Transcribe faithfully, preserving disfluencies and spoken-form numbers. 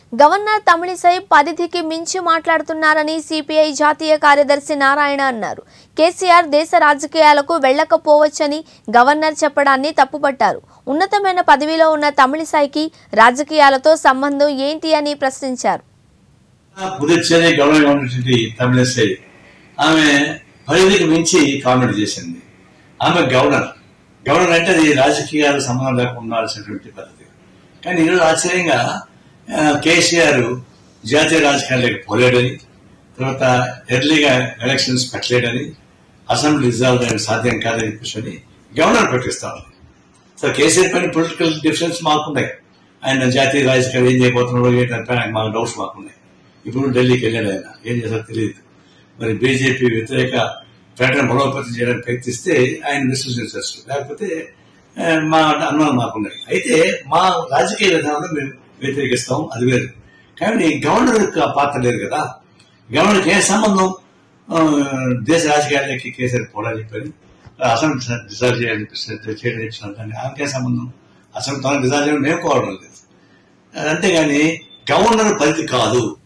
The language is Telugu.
గవర్నర్ తమిళిసై పరిధికి మించి మాట్లాడుతున్నారని సిపిఐ జాతీయ కార్యదర్శి నారాయణ అన్నారు. కేసీఆర్ దేశ రాజకీయాలకు వెళ్లకపోవచ్చని గవర్నర్ చెప్పడాన్ని తప్పుపట్టారు. ఉన్నతమైన పదవిలో ఉన్న తమిళిసైకి రాజకీయాలతో సంబంధం ఏంటి అని ప్రశ్నించారు. పుదుచ్చేరి గవర్నర్ ఉన్నటువంటి తమిళిసై ఆమె పరిధికి మించి కామెంట్ చేసింది. ఆమె గవర్నర్ గవర్నర్ అంటే అది రాజకీయాలకు సంబంధం లేకుండా ఉండాల్సినటువంటి పద్ధతి. కానీ ఈరోజు ఆశ్చర్యంగా కేసీఆర్ జాతీయ రాజకీయాలకు పోలేడని, తర్వాత ఎర్లీగా ఎలక్షన్స్ పెట్టలేడని, అసెంబ్లీ రిజాల్వ్ అయ్యే సాధ్యం కాదని చెప్పేసి గవర్నర్ ప్రకటిస్తా ఉంది. సో కేసీఆర్ పైన పొలిటికల్ డిఫరెన్స్ మాకున్నాయి. ఆయన జాతీయ రాజకీయాలు ఏం చేయబోతున్నాడో ఏంటంటే మాకు డౌట్స్ మాకున్నాయి. ఇప్పుడు ఢిల్లీకి వెళ్ళాడు, ఆయన ఏం చేస్తారో తెలియదు. మరి బీజేపీ వ్యతిరేక ప్రకటన బలోపేతం చేయడానికి ప్రయత్నిస్తే ఆయన విశ్వసించవచ్చు, లేకపోతే మా అనుమానం మాకున్నాయి. అయితే మా రాజకీయ విధానంలో మేము వ్యతిరేకిస్తాం, అది వేరు. కానీ గవర్నర్ యొక్క పాత్ర లేదు కదా. గవర్నర్కి ఏ సంబంధం దేశ రాజకీయాలకి కేసీఆర్ పోవడానికి చెప్పారు, అసెంబ్లీ డిజాల్వ్ చేయాలని చేయడం ఇచ్చిన దాన్ని ఆమెకే సంబంధం. అసెంబ్లీ డిజాల్వ్ చేయడం మేము కోవడం లేదు. అంతేగాని గవర్నర్ పరిధి కాదు.